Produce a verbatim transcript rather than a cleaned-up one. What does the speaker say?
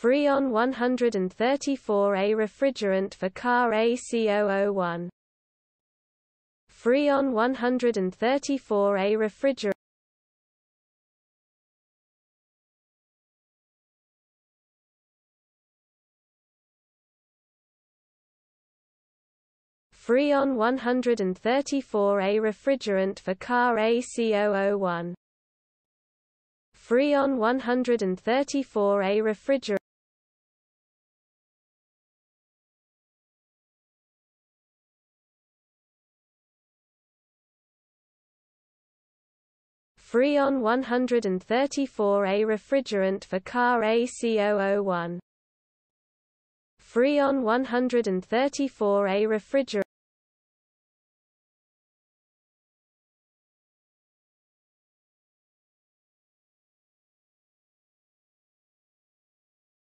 Freon one thirty-four A refrigerant for car A C zero zero one. Freon one thirty-four A refrigerant. Freon one thirty-four A refrigerant for car A C zero zero one. Freon one thirty-four A refrigerant. Freon one thirty-four A refrigerant for car A C zero zero one. Freon one thirty-four A refrigerant.